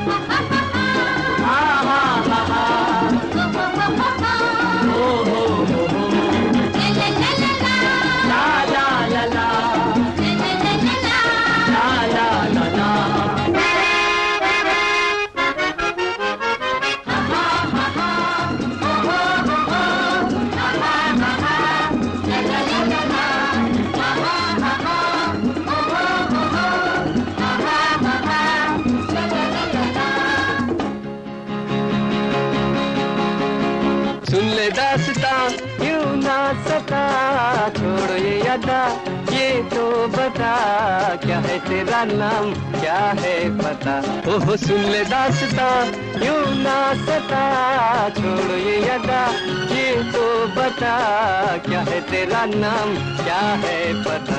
सुन ले दास्तां यूं ना सता, छोड़ो ये अदा, ये तो बता, क्या है तेरा नाम, क्या है पता। ओह सुन ले दास्तां यूं ना सता, छोड़ो ये अदा, ये तो बता, क्या है तेरा नाम, क्या है पता।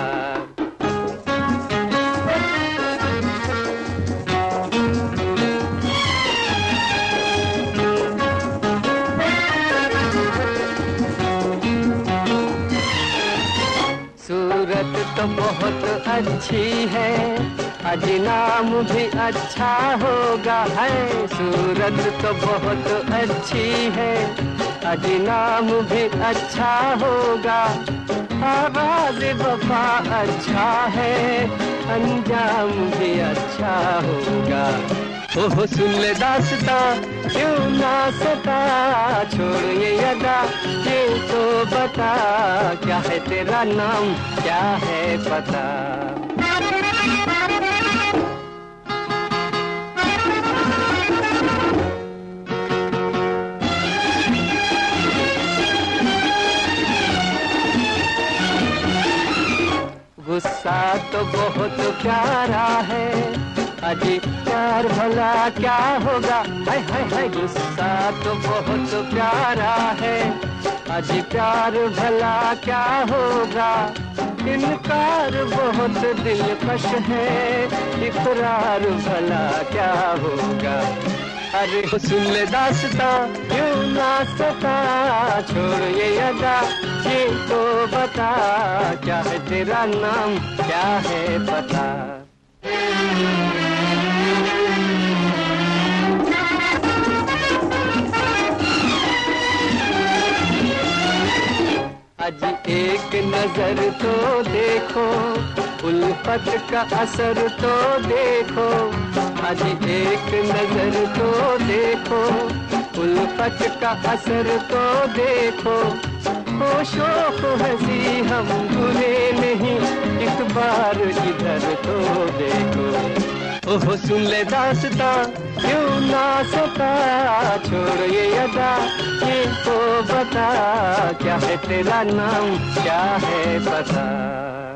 सूरत तो बहुत अच्छी है, आज नाम भी अच्छा होगा है। सूरत तो बहुत अच्छी है, आज नाम भी अच्छा होगा। आवाज़ वफा अच्छा है, अंजाम भी अच्छा होगा। ओह सुन ले दास्तां क्यों ना सता, छोड़ ये अदा, ये तो बता, क्या है तेरा नाम, क्या है पता। गुस्सा तो बहुत प्यारा है, अजी प्यार भला क्या होगा। हाय हाय हाय गुस्सा तो बहुत प्यारा है, अजी प्यार भला क्या होगा। इनकार बहुत दिलकश है, इकरार भला क्या होगा। अरे सुन ले दास्तां यूं ना सता, छोड़ ये अदा, ये तो बता, क्या है तेरा नाम, क्या है पता। आज एक नजर तो देखो, उल्फत का असर तो देखो। आज एक नजर तो देखो, उल्फत का असर तो देखो। ओ शौक हंसी हम बुरे नहीं, एक बार इधर तो देखो। ओह सुन ले दास्तां क्यों ना सता, छोड़ ये अदा, ये तो बता, क्या है तेरा नाम, क्या है पता।